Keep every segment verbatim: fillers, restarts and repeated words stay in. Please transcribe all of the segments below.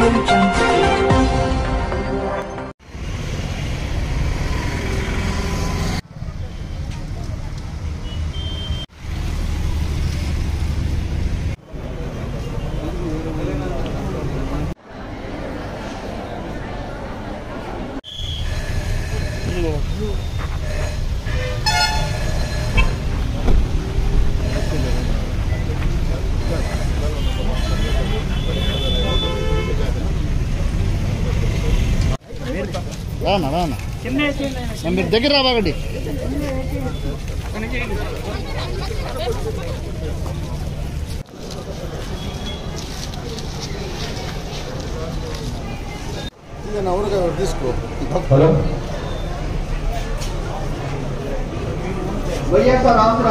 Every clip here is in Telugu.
రానా రానా మీరు దగ్గర రాబాగండి. తీసుకో వైఎస్ఆర్ ఆంధ్ర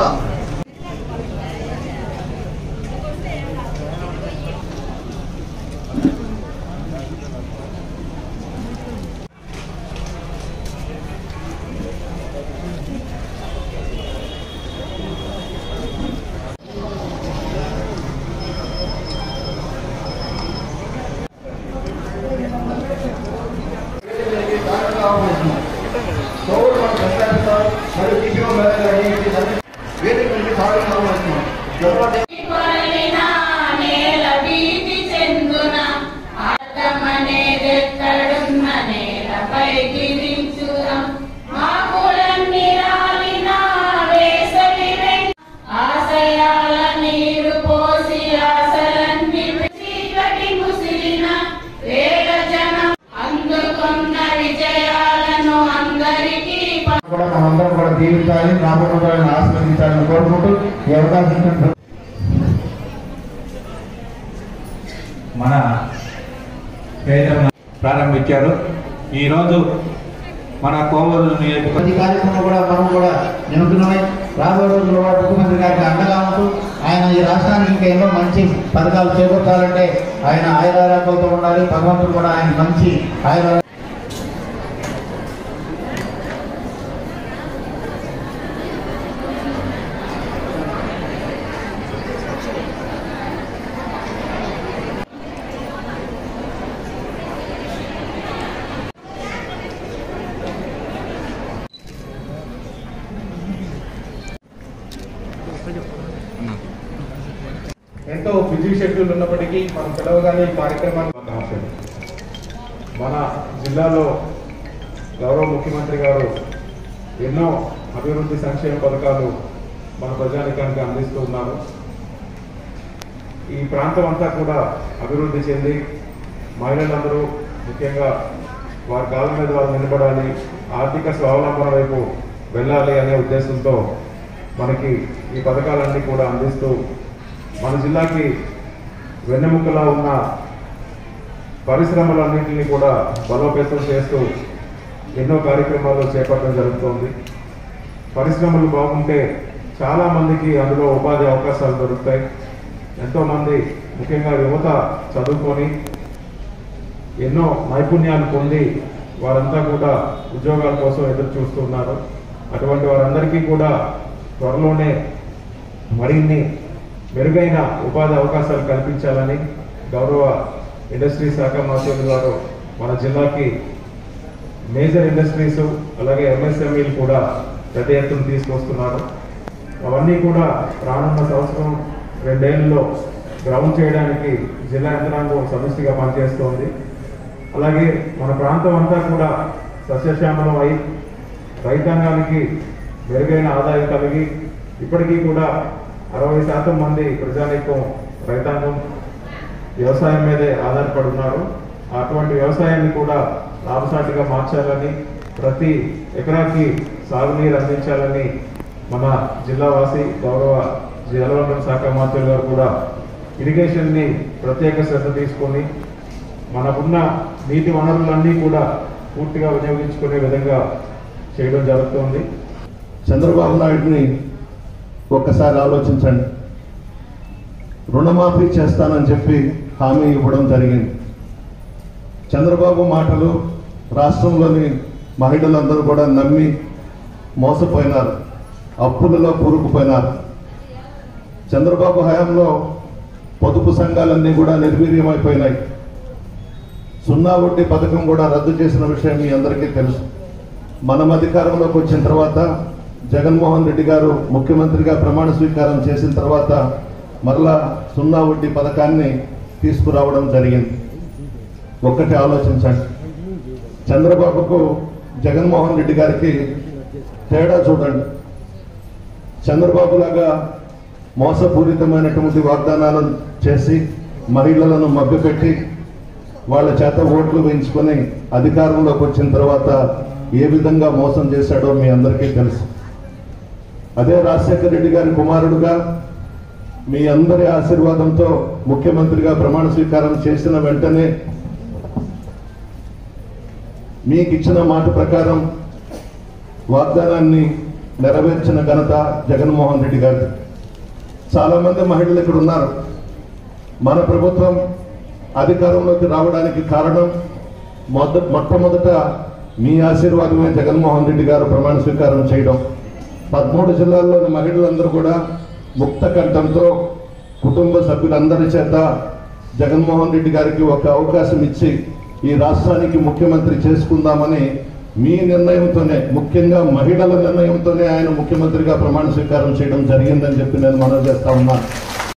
మనందరం కూడా దీవించాలి, రాబోతులను ఆస్వాదించాలని కోరుకుంటూ ఈ అవకాశం మన ప్రారంభించారు. ఈరోజు మన కోవూరు నియోజకవర్గ కార్యక్రమం కూడా మనం కూడా నిమగ్నమై రాబోయే రోజుల్లో ముఖ్యమంత్రి గారికి అండగా ఉంటూ ఆయన ఈ రాష్ట్రానికి ఇంకా ఎన్నో మంచి పథకాలు చేకూర్చాలంటే ఆయన ఆయురారోగ్యాలతో ఉండాలి. భగవంతుడు కూడా ఆయన మంచి ఆయుర ఎంతో బిజీ షెడ్యూల్ ఉన్నప్పటికీ మనం పిలవగానే ఈ కార్యక్రమాన్ని మన జిల్లాలో గౌరవ ముఖ్యమంత్రి గారు ఎన్నో అభివృద్ధి సంక్షేమ పథకాలు మన ప్రజానికానికి అందిస్తూ ఉన్నారు. ఈ ప్రాంతం అంతా కూడా అభివృద్ధి చెంది మహిళలందరూ ముఖ్యంగా వారి కాళ్ళ మీద వాళ్ళు నిలబడాలి, ఆర్థిక స్వావలంబన వైపు వెళ్ళాలి అనే ఉద్దేశంతో మనకి ఈ పథకాలన్నీ కూడా అందిస్తూ మన జిల్లాకి వెన్నెముకలా ఉన్న పరిశ్రమలన్నింటినీ కూడా బలోపేతం చేస్తూ ఎన్నో కార్యక్రమాలు చేపట్టడం జరుగుతోంది. పరిశ్రమలు బాగుంటే చాలామందికి అందులో ఉపాధి అవకాశాలు దొరుకుతాయి. ఎంతోమంది ముఖ్యంగా యువత చదువుకొని ఎన్నో నైపుణ్యాలు పొంది వారంతా కూడా ఉద్యోగాల కోసం ఎదురు చూస్తున్నారు. అటువంటి వారందరికీ కూడా త్వరలోనే మరిన్ని మెరుగైన ఉపాధి అవకాశాలు కల్పించాలని గౌరవ ఇండస్ట్రీ శాఖ మంత్రులు గారు మన జిల్లాకి మేజర్ ఇండస్ట్రీస్ అలాగే ఎంఎస్ఎంఈలు కూడా పెద్ద ఎత్తున తీసుకొస్తున్నారు. అవన్నీ కూడా రానున్న సంవత్సరం రెండేళ్లలో గ్రౌండ్ చేయడానికి జిల్లా యంత్రాంగం సమిష్టిగా పనిచేస్తోంది. అలాగే మన ప్రాంతం అంతా కూడా సస్యశ్యామలం అయి రైతాంగానికి మెరుగైన ఆదాయం కలిగి ఇప్పటికీ కూడా అరవై శాతం మంది ప్రజానీకం రైతాంగం వ్యవసాయం మీదే ఆధారపడి ఉన్నారు. అటువంటి వ్యవసాయాన్ని కూడా లాభసాటిగా మార్చాలని, ప్రతి ఎకరాకి సాగునీరు అందించాలని మన జిల్లావాసి గౌరవ జలవనరుల శాఖ మంత్రులు గారు కూడా ఇరిగేషన్ని ప్రత్యేక శ్రద్ధ తీసుకొని మనకున్న నీటి వనరులన్నీ కూడా పూర్తిగా వినియోగించుకునే విధంగా చేయడం జరుగుతోంది. చంద్రబాబు నాయుడిని ఒక్కసారి ఆలోచించండి. రుణమాఫీ చేస్తానని చెప్పి హామీ ఇవ్వడం జరిగింది. చంద్రబాబు మాటలు రాష్ట్రంలోని మహిళలందరూ కూడా నమ్మి మోసపోయినారు, అప్పులలో కూరుకుపోయినారు. చంద్రబాబు హయాంలో పొదుపు సంఘాలన్నీ కూడా నిర్వీర్యమైపోయినాయి. సున్నా వడ్డీ పథకం కూడా రద్దు చేసిన విషయం మీ అందరికీ తెలుసు. మనం అధికారంలోకి వచ్చిన తర్వాత జగన్మోహన్ రెడ్డి గారు ముఖ్యమంత్రిగా ప్రమాణ స్వీకారం చేసిన తర్వాత మరలా సున్నా వడ్డీ పథకాన్ని తీసుకురావడం జరిగింది. ఒక్కటి ఆలోచించండి, చంద్రబాబుకు జగన్మోహన్ రెడ్డి గారికి తేడా చూడండి. చంద్రబాబు లాగా మోసపూరితమైనటువంటి వాగ్దానాలు చేసి మహిళలను మభ్యపెట్టి వాళ్ళ చేత ఓట్లు వేయించుకొని అధికారంలోకి వచ్చిన తర్వాత ఏ విధంగా మోసం చేశాడో మీ అందరికీ తెలుసు. అదే రాజశేఖర రెడ్డి గారి కుమారుడుగా మీ అందరి ఆశీర్వాదంతో ముఖ్యమంత్రిగా ప్రమాణ స్వీకారం చేసిన వెంటనే మీకు ఇచ్చిన మాట ప్రకారం వాగ్దానాన్ని నెరవేర్చిన ఘనత జగన్మోహన్ రెడ్డి గారు. చాలా మంది మహిళలు ఇక్కడ ఉన్నారు. మన ప్రభుత్వం అధికారంలోకి రావడానికి కారణం మొద మొట్టమొదట మీ ఆశీర్వాదమే జగన్మోహన్ రెడ్డి గారు ప్రమాణ స్వీకారం చేయడం. పదమూడు జిల్లాల్లోని మహిళలందరూ కూడా ముక్త కంఠంతో కుటుంబ సభ్యులందరి చేత జగన్మోహన్ రెడ్డి గారికి ఒక అవకాశం ఇచ్చి ఈ రాష్ట్రానికి ముఖ్యమంత్రి చేసుకుందామని మీ నిర్ణయంతోనే, ముఖ్యంగా మహిళల నిర్ణయంతోనే ఆయన ముఖ్యమంత్రిగా ప్రమాణ స్వీకారం చేయడం జరిగిందని చెప్పి నేను మనవి చేస్తా ఉన్నాను.